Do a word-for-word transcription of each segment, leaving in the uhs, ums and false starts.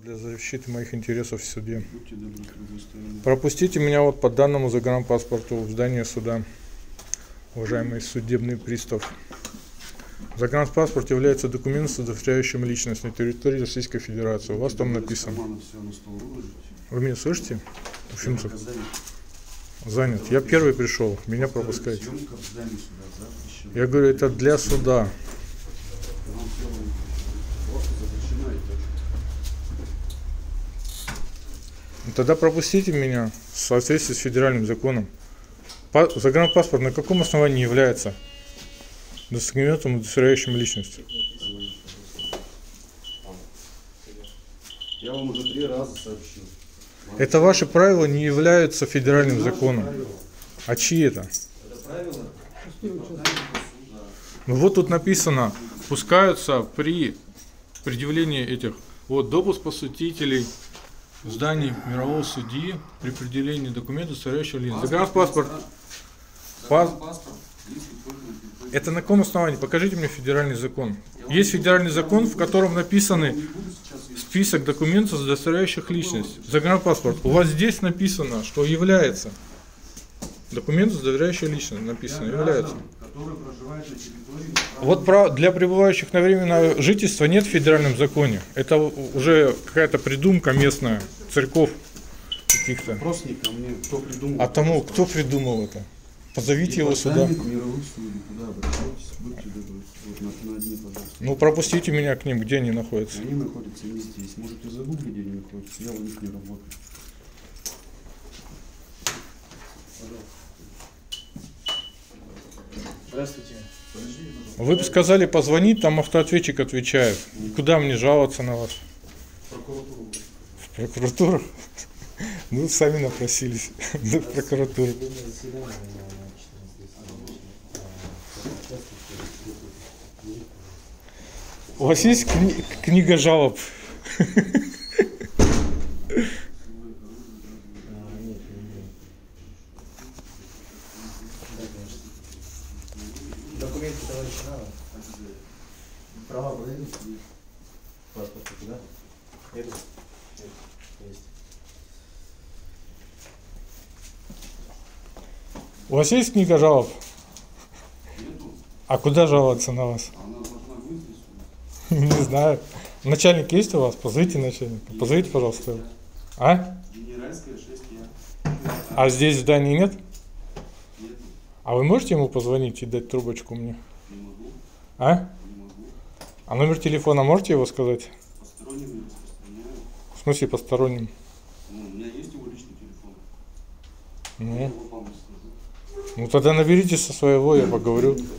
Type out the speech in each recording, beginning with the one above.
для защиты моих интересов в суде. Пропустите меня вот по данному загранпаспорту в здание суда, уважаемый судебный пристав. Загранпаспорт является документом, удостоверяющим личность на территории Российской Федерации. У вас там написано. Вы меня слышите? В общем, занят. Я первый пришел, меня пропускаете. Я говорю, это для суда. Тогда пропустите меня в соответствии с федеральным законом. Загранпаспорт на каком основании является документом, удостоверяющим личность? Я вам уже три раза сообщил. Это ваши правила не являются федеральным законом. А чьи это? Это правило? Ну вот тут написано, пускаются при предъявлении этих, вот допуск посетителей в здании мирового судьи при предъявлении документов, удостоверяющего личность. Загранпаспорт. Паспорт. Это на каком основании? Покажите мне федеральный закон. Есть федеральный закон, в котором написаны список документов, удостоверяющих личность. Загранпаспорт. У вас здесь написано, что является. Документы, удостоверяющие личность, написано, является. Вот для пребывающих на временное жительство нет в федеральном законе. Это уже какая-то придумка местная, церковь каких-то. А тому, кто придумал это? Позовите его сюда. Ну, пропустите меня к ним, где они находятся. Они находятся не здесь. Можете загуглить, где они находятся. Я у них не работаю. Здравствуйте. Вы бы сказали позвонить, там автоответчик отвечает. Куда мне жаловаться на вас? В прокуратуру. В прокуратуру? Ну, сами напросились в прокуратуру. У вас есть кни книга жалоб? Документы товарищ надо. Права подойдут? Паспорт туда? Еду? Есть. У вас есть книга жалоб? Нету. А куда жаловаться на вас? Она должна выйти Не знаю. Начальник есть у вас? Позовите начальника. Позовите, пожалуйста. А? Генеральская шесть я. А здесь в здании нет? Нету. А вы можете ему позвонить и дать трубочку мне? Не могу. А? Не могу. А номер телефона можете его сказать? Посторонним не распространяю. В смысле посторонним? Ну, у меня есть его личный телефон. Ну, Я его вам скажу. ну тогда наберите со своего, я поговорю. Не хочу.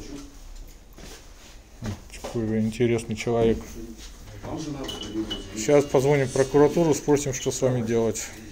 Какой вы интересный человек. Вам же надо. Сейчас позвоним в прокуратуру, спросим, что с вами делать.